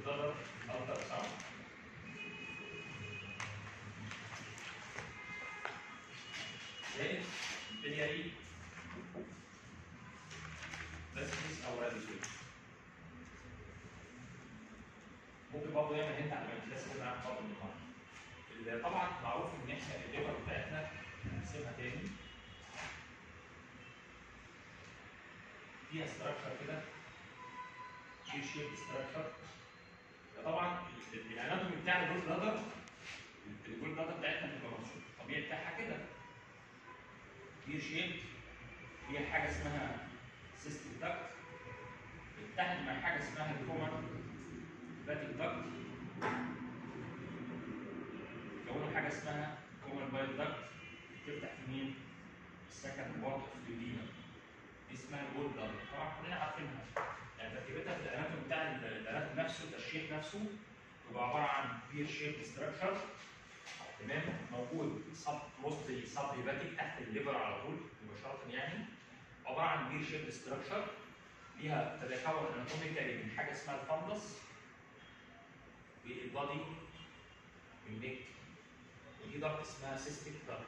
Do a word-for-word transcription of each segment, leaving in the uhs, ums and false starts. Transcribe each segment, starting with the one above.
بلادر الترا ساوند. زائد بلياري باسكس او راديكول. ممكن برضه يعمل هنت على الفنتيلاسيس اللي معاك برضه المقارنه. طبعا معروف ان احنا الليفر بتاعتنا هنقسمها تاني فيها ستراكشر كده شيب شيب ستراكشر. طبعا الاناتومي بتاع الجول بلادر الجول بلادر بتاعتنا بتبقى مرسومه الطبيعي بتاعها كده شيب شيب. فيها حاجه اسمها سيستم داكت بتتحد مع حاجه اسمها الكومن هيباتيك داكت يكونوا حاجه اسمها كومن بايل داكت بتفتح في مين؟ السكند بارت اوف الدينا دي اسمها الجول بلادر. طبعا كلنا عارفينها يعني تركيبتها في الاناتومي بتاع الاناتومي نفسه التشريح نفسه بيبقى عباره عن بير شيب ستراكشر تمام موجود سب موستلي سب هيباتيك تحت الليفر على طول مباشره يعني عباره عن بير شيب ستراكشر ليها تتكون اناتوميكالي من حاجه اسمها الفندس والبادي والنيك ودي ضغط اسمها سيستيك ضغط.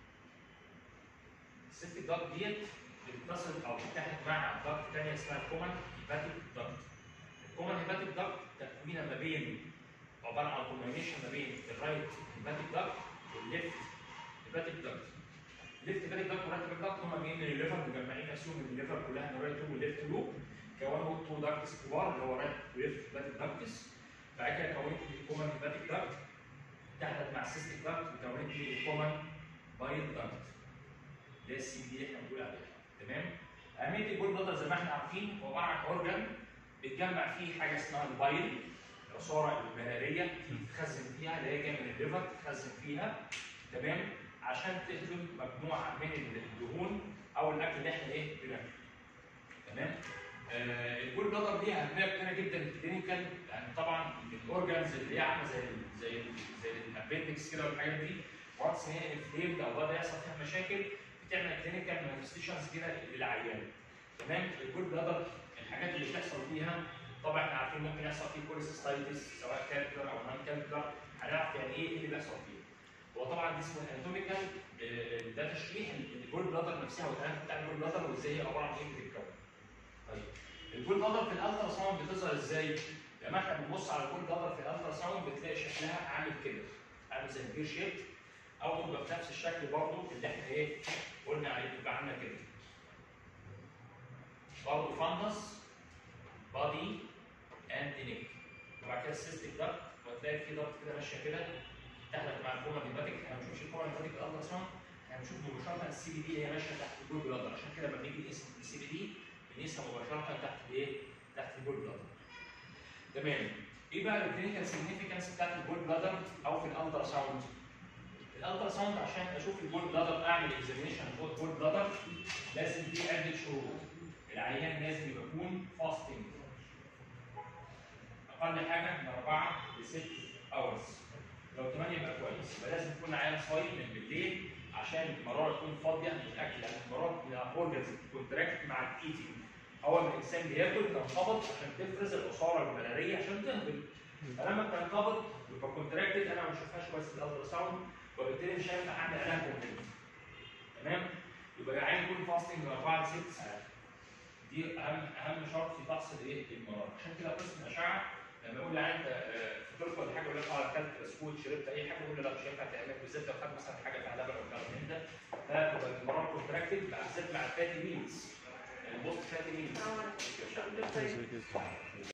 السيستيك ضغط ديت بتتصل او بتتحد مع ضغط ثانيه اسمها الكومن هيباتيك ضغط. الكومن هيباتيك ضغط تكوينه ما بين عباره عن كومبينيشن ما بين الرايت هيباتيك ضغط والليفت هيباتيك ضغط. الليفت هيباتيك ضغط والرايت هيباتيك ضغط هم جايين من الليفر مجمعين نفسهم من الليفر كلها من الرايت لوب والليفت لوب كونوا تو ضغطس كبار اللي هو رايت وليفت هيباتيك ضغطس. بعد كده كونت لي الكومن هيباتيك ضغط اتحدت مع السيستيك ضغط وكونت لي الكومن بايل ضغط. ده السي دي اللي احنا بنقول عليها تمام. اهميه الجول بلادر زي ما احنا عارفين هو عباره عن اورجان بيتجمع فيه حاجه اسمها البايل العصاره المناريه تتخزن فيها اللي هي جايه من الليفر تتخزن فيها تمام عشان تهضم مجموعه من الدهون او الاكل اللي احنا ايه بناكله تمام. آه الجول بلادر ليها اهميه كبيره جدا في الكلينيكال يعني طبعا الاورجانز اللي هي عامله زي زي زي الابندكس كده والحاجات دي وانس هي انفليمد او بدا يحصل فيها مشاكل بتعمل كلينيكال مانيفستيشنز كده للعيان تمام. الجول بلادر الحاجات اللي بتحصل فيها طبعا احنا عارفين ممكن يحصل فيه كوليسيستايتس سواء كالكولر او نون كالكولر هنعرف يعني ايه اللي بيحصل فيه. هو طبعا دي اسمه اناتوميكال ده تشريح الجول بلادر نفسها والاناتومي بتاع الجول بلادر وازاي هي عباره عن ايه بتتكون. طيب الجول بلادر في الالترا ساوند بتظهر ازاي؟ لما احنا بنبص على الجول بلادر في الالترا ساوند بتلاقي شكلها عامل كده عامل زي البير شيب او تبقى بنفس الشكل برضه اللي احنا ايه قلنا عليه بيبقى عامله كده. برضه فندس بادي اند نيك وبعد كده السيستيك ضغط وهتلاقي في ضغط كده ماشيه كده تحت مع الكومن هيباتيك. احنا ما بنشوفش الكومن هيباتيك في الالترا ساوند احنا بنشوف مباشره السي بي دي هي ماشيه تحت الجول بلادر عشان كده لما بنيجي نقيس السي بي دي بنقيسها مباشره تحت الايه؟ تحت الجول بلادر. تمام. ايه بقى الكلينيكال سيجنفيكانس بتاعت الجول بلادر او في الالترا ساوند؟ الالترا ساوند عشان اشوف الجول بلادر اعمل اكزامينشن فور الجول بلادر لازم في عده شروط. العيان لازم يكون فاستنج اقل حاجه من أربعة لست اورز لو ثمانية يبقى كويس. يبقى لازم يكون عيان صايم من بالليل عشان المراره تكون فاضيه من الاكل لان المراره من الاورجنز كونتراكت مع الايتنج. اول ما الانسان بياكل تنقبض عشان تفرز العصاره المناريه عشان تهضم. فلما بتنقبض يبقى كونتراكتد انا ما بشوفهاش كويس في الالترا ساوند وبالتالي مش هينفع اعمل عليها كونتراكت تمام. يبقى العيان يكون فاستنج من أربعة لست ساعات. دي اهم اهم شرط في فحص الايه؟ المراره. عشان كده قسم الاشعه لما يقول لي انت فطرت ولا حاجه يقول لك اه اكلت بسكوت شربت اي حاجه يقول له لا مش هينفع تعمل بالذات لو خد مثلا حاجه فيها لبن او كلام من ده فتبقى المراره كونتراكتد بالذات مع الفاتي ميلز البوست فاتي ميلز.